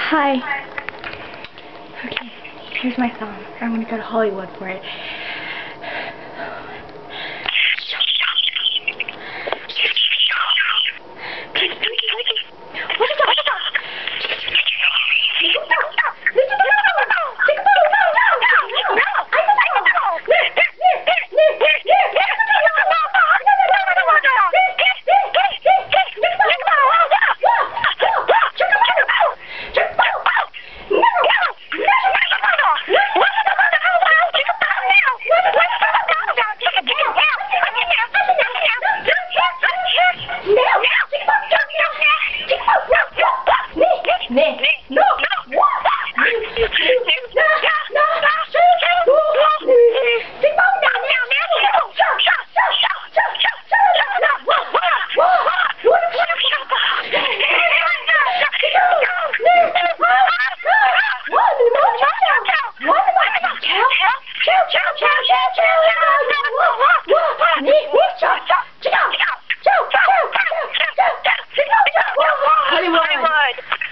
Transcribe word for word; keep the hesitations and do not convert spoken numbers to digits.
Hi. Okay, here's my song. I'm gonna go to Hollywood for it. Nick, no, no, Hollywood.